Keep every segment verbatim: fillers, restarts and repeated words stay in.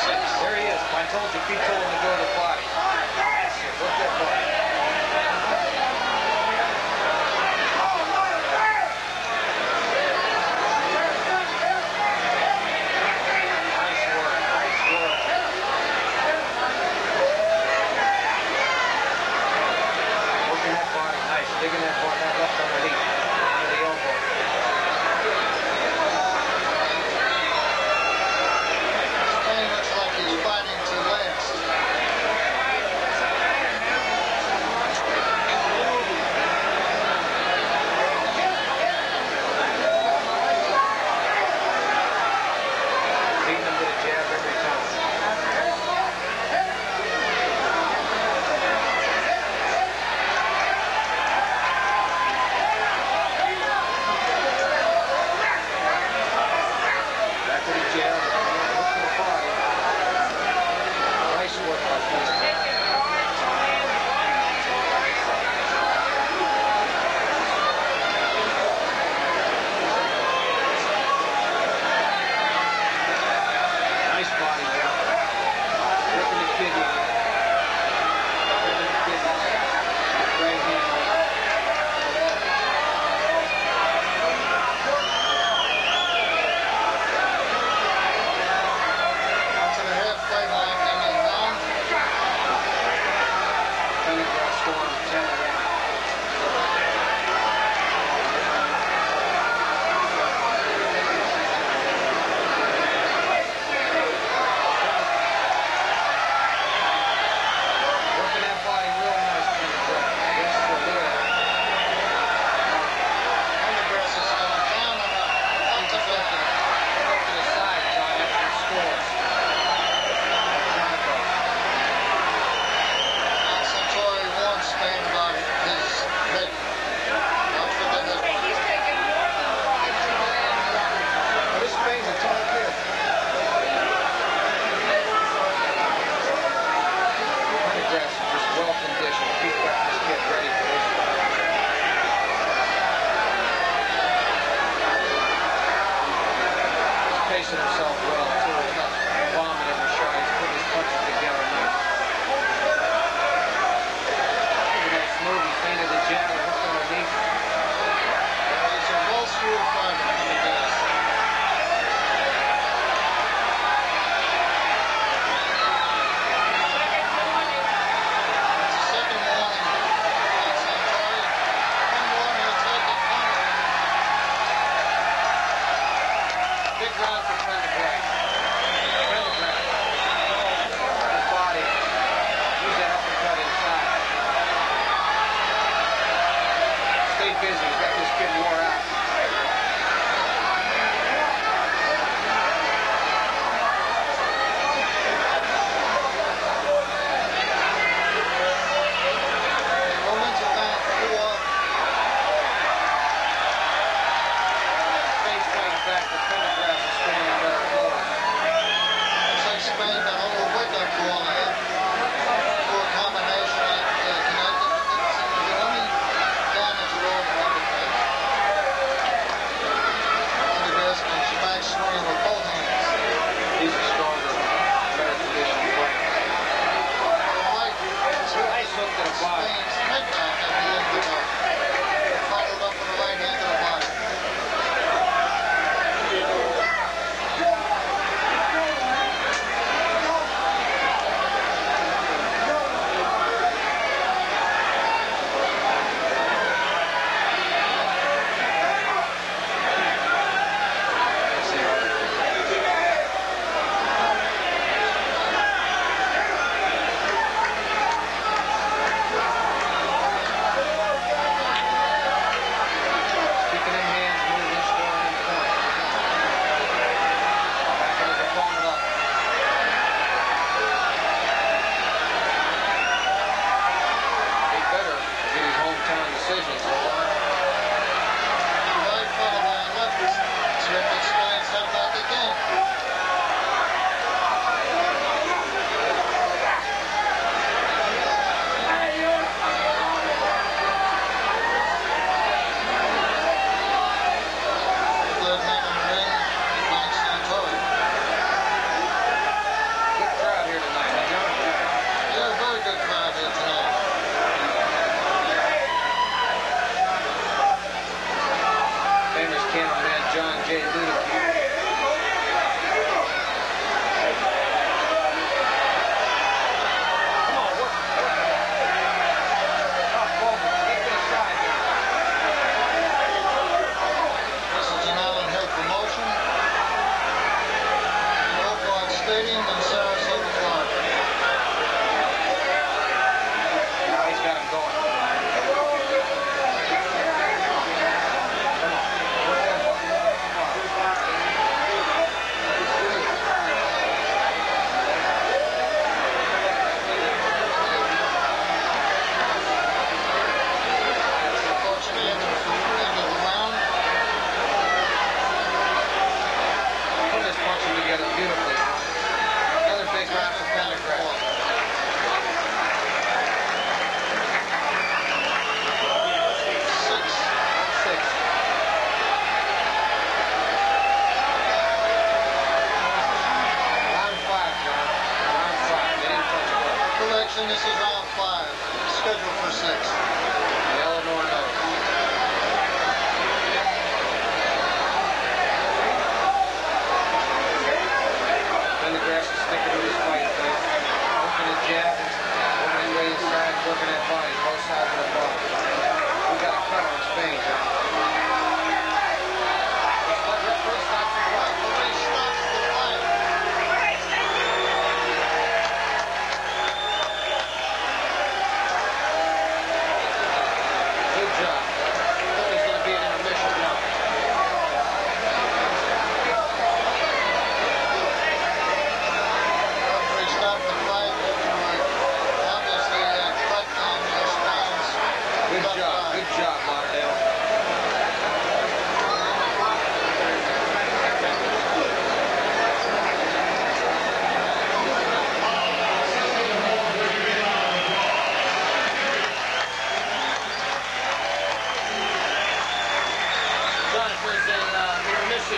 There he is. I told you, Pete told him to go to the body. Look that body. Nice work. Nice work. Working that body. Nice. Digging that body. That left underneath. Under the elbow. Looks like he's fighting to last. Beating him with a jab every time. Back to the jab. Look to the body. Nice work by Pete. Nice body work. Working the kidney. Working the kidney. Right hand. To the halfway line coming down. Pendergrass scoring ten to one. Working that body real nice, Pendergrass. Yes, for there. Pendergrass is going down and up. Up to Up fifty. to the side, John, after he scores. Centauri one Spain about his hip. Not for the hip. This Spain's a tough kid. Pendergrass is just well conditioned. Pete got this kid ready for this fight. He's pacing himself well too. He's not bombing every shot. He's putting his punches together nice. Look at that smooth. He feinted the jab and hooked underneath. He's a well-schooled fighter, Pendergrass. It's the second warning on Centauri. One more and he'll take it. Big round for Pendergrass. Pendergrass. His body. Use that uppercut inside. Stay busy. He's got this kid wore out. Moments are down four. Face fighting back to Pendergrass is standing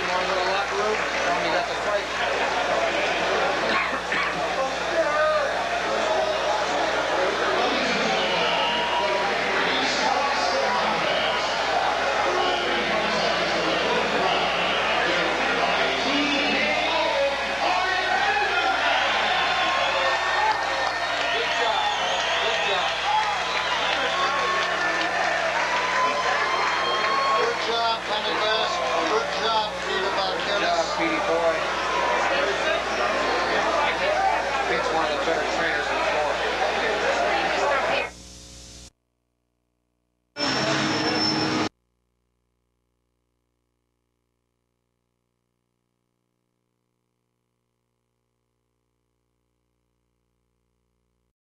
want to go to the locker room? Tell me you got the fight. Pendergrass, good job, Peter Good job, Petey boy. Pete's one of the better trainers in